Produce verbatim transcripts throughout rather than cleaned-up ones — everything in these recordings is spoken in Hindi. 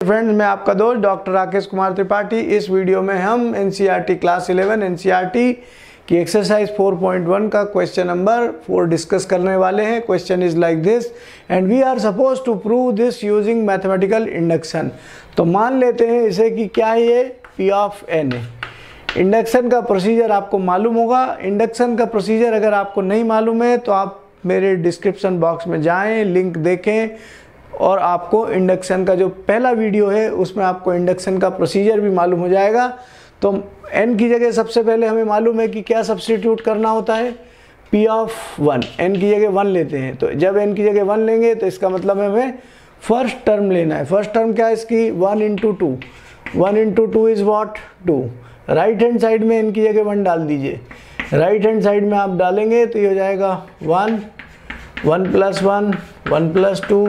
फ्रेंड्स, मैं आपका दोस्त डॉक्टर राकेश कुमार त्रिपाठी। इस वीडियो में हम एनसीईआरटी क्लास इलेवन एनसीईआरटी की एक्सरसाइज फोर पॉइंट वन का क्वेश्चन नंबर फोर डिस्कस करने वाले हैं। Question is like this and we are suppose to prove this using mathematical induction. तो मान लेते हैं इसे कि क्या है ये पी ऑफ एन है। इंडक्शन का प्रोसीजर आपको मालूम होगा। इंडक्शन का प्रोसीजर अगर आपको नहीं मालूम है तो आप मेरे डिस्क्रिप्शन बॉक्स में जाएं, लिंक देखें और आपको इंडक्शन का जो पहला वीडियो है उसमें आपको इंडक्शन का प्रोसीजर भी मालूम हो जाएगा। तो n की जगह सबसे पहले हमें मालूम है कि क्या सब्स्टिट्यूट करना होता है, p ऑफ वन। n की जगह वन लेते हैं, तो जब n की जगह वन लेंगे तो इसका मतलब हमें फर्स्ट टर्म लेना है। फर्स्ट टर्म क्या है इसकी, one into two. One into two is what, two. Right hand side में n की जगह वन डाल दीजिए। राइट हैंड साइड में आप डालेंगे तो ये हो जाएगा one, one plus one, one plus two,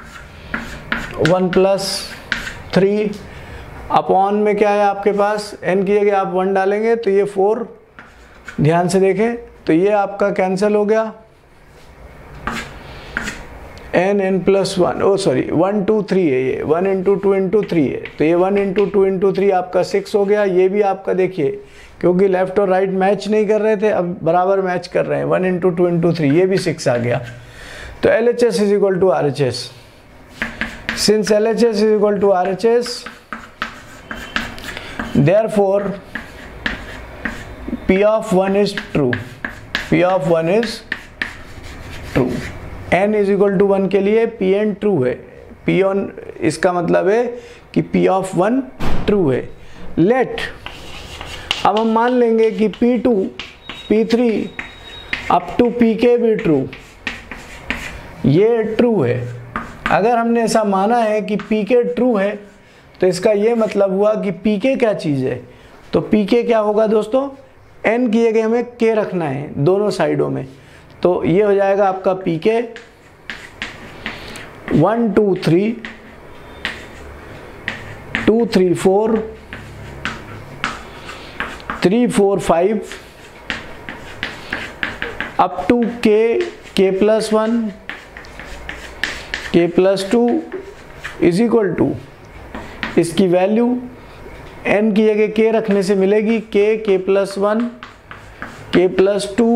one plus three. Upon में क्या है आपके पास, n की जगह आप वन डालेंगे तो ये फोर। ध्यान से देखें तो ये आपका कैंसिल हो गया, n n plus one, oh sorry one two three है, ये one into two into three है, तो ये one into two into three आपका सिक्स हो गया। ये भी आपका देखिए, क्योंकि लेफ्ट और राइट मैच नहीं कर रहे थे, अब बराबर मैच कर रहे हैं। One into two into three, ये भी सिक्स आ गया। तो L H S is equal to R H S. Since L H S is equal to R H S, therefore p of one is true, p of one is true। n is equal to one के लिए pn true है। p on इसका मतलब है कि p of वन true है। let अब हम मान लेंगे कि p two, p three up to pk भी true, ये true है। अगर हमने ऐसा माना है कि pk true है तो इसका ये मतलब हुआ कि pk क्या चीज़ है। तो pk क्या होगा दोस्तों, n की जगह हमें k रखना है दोनों साइडों में, तो ये हो जाएगा आपका pk one two three, two three four, three four five up to k, k plus one, k plus two is equal to, इसकी वैल्यू n की जगह k रखने से मिलेगी k, k plus one, k plus two,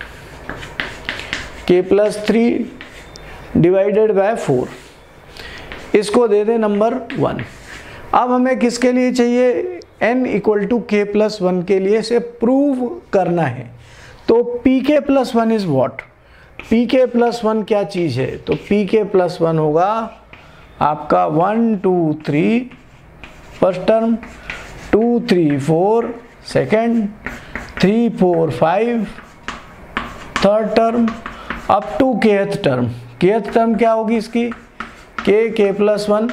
k plus three divided by four. इसको दे दें नंबर वन। अब हमें किसके लिए चाहिए, n equal to k plus one के लिए से प्रूव करना है। तो pk plus one is what, pk plus one क्या चीज़ है, तो pk प्लस वन होगा आपका one two three first term, two three four second, three four five third term, up to kth term. Kth term क्या होगी इसकी, K K plus one,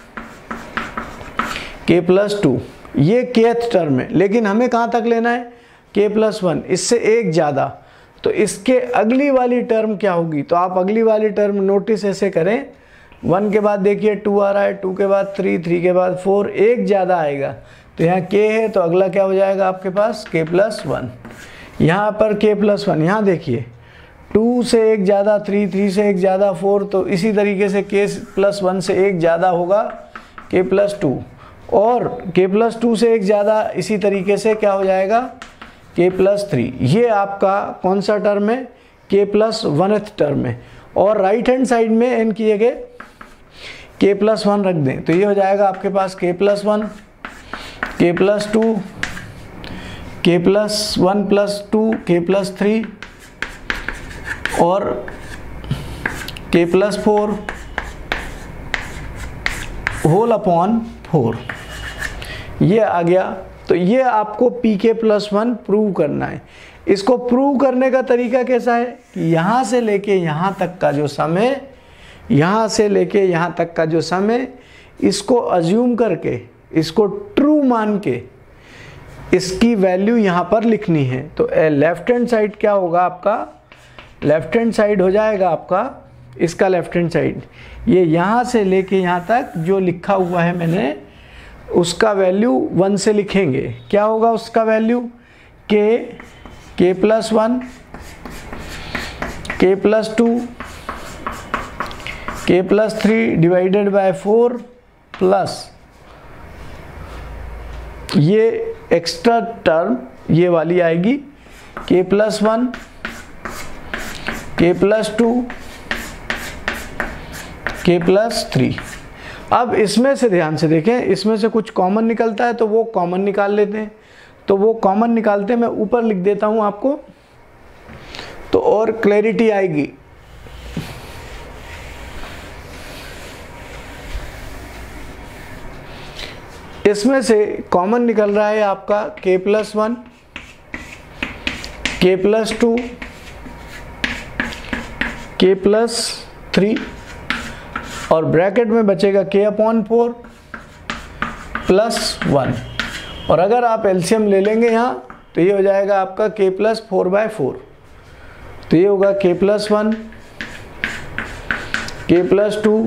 K plus two, ये केथ टर्म है। लेकिन हमें कहाँ तक लेना है, के प्लस वन, इससे एक ज़्यादा। तो इसके अगली वाली टर्म क्या होगी, तो आप अगली वाली टर्म नोटिस ऐसे करें, वन के बाद देखिए टू आ रहा है, टू के बाद थ्री, थ्री के बाद फोर, एक ज़्यादा आएगा। तो यहाँ k है तो अगला क्या हो जाएगा आपके पास k प्लस वन। यहाँ पर k प्लस वन, यहाँ देखिए टू से एक ज़्यादा थ्री, थ्री से एक ज़्यादा फोर, तो इसी तरीके से k प्लस वन से एक ज़्यादा होगा k प्लस टू, और k प्लस टू से एक ज़्यादा इसी तरीके से क्या हो जाएगा k प्लस थ्री। ये आपका कौन सा टर्म है, k प्लस वनथ टर्म है। और राइट हैंड साइड में n की जगह k प्लस वन रख दें, तो ये हो जाएगा आपके पास k plus one, k plus two, k plus one plus two, k plus three और k plus four whole upon four, ये आ गया। तो ये आपको pk प्लस वन प्रूव करना है। इसको प्रूव करने का तरीका कैसा है कि यहाँ से लेके यहाँ तक का जो सम है, यहाँ से लेके यहाँ तक का जो सम है, इसको अज्यूम करके, इसको ट्रू मान के इसकी वैल्यू यहाँ पर लिखनी है। तो लेफ्ट हैंड साइड क्या होगा आपका, लेफ्ट हैंड साइड हो जाएगा आपका इसका लेफ्ट हैंड साइड, ये यहाँ से लेके यहाँ तक जो लिखा हुआ है मैंने, उसका वैल्यू वन से लिखेंगे। क्या होगा उसका value, K, K plus one, K plus two, K plus three divided by four plus ये एक्स्ट्रा टर्म ये वाली आएगी K plus one, K plus two, K plus three. अब इसमें से ध्यान से देखें, इसमें से कुछ कॉमन निकलता है तो वो कॉमन निकाल लेते हैं। तो वो कॉमन निकालते हैं, मैं ऊपर लिख देता हूं आपको तो और क्लैरिटी आएगी। इसमें से कॉमन निकल रहा है आपका K plus one, K plus two, K plus three और ब्रैकेट में बचेगा के अपॉन फोर प्लस वन। और अगर आप एलसीएम ले लेंगे यहाँ तो ये हो जाएगा आपका K plus four by four. तो ये होगा K plus one, K plus two,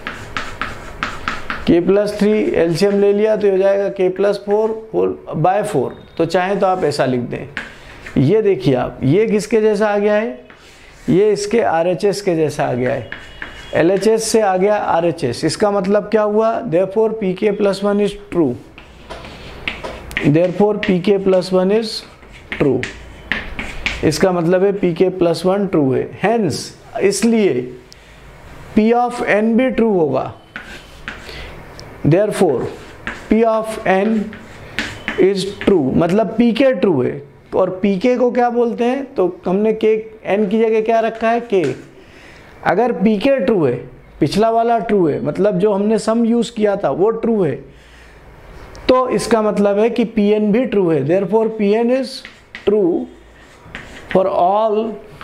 K plus three, LCM ले लिया तो ये हो जाएगा K plus four four by four. तो चाहें तो आप ऐसा लिख दें। ये देखिए आप, ये किसके जैसा आ गया है, ये इसके आरएचएस के जैसा आ गया है। एलएचएस से आ गया आरएचएस। इसका मतलब क्या हुआ, therefore PK plus one is true, therefore PK plus one is true. इसका मतलब है पीके प्लस वन ट्रू है। हेंस इसलिए पी ऑफ एन भी ट्रू होगा। Therefore, P of n is true, मतलब pk ट्रू है। और pk को क्या बोलते हैं, तो हमने k n की जगह क्या रखा है k। अगर pk ट्रू है, पिछला वाला ट्रू है, मतलब जो हमने सम यूज किया था वो ट्रू है, तो इसका मतलब है कि pn भी ट्रू है। Therefore, pn is true for all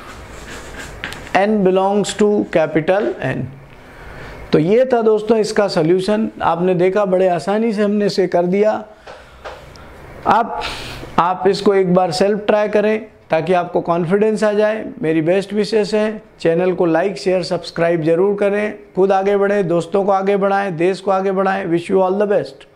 n belongs to capital N। तो ये था दोस्तों इसका सॉल्यूशन। आपने देखा बड़े आसानी से हमने इसे कर दिया। आप आप इसको एक बार सेल्फ ट्राई करें ताकि आपको कॉन्फिडेंस आ जाए। मेरी बेस्ट विशेष है। चैनल को लाइक शेयर सब्सक्राइब जरूर करें। खुद आगे बढ़ें, दोस्तों को आगे बढ़ाएं, देश को आगे बढ़ाएं। Wish you all the best.